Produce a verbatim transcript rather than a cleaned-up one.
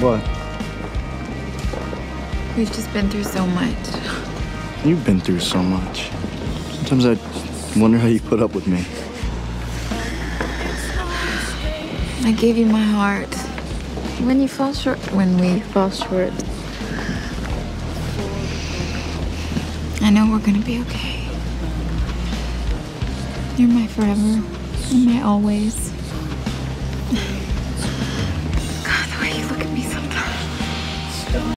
What? We've just been through so much. You've been through so much. Sometimes I wonder how you put up with me. I gave you my heart. When you fall short, when we fall short, I know we're gonna be okay. You're my forever, and my always.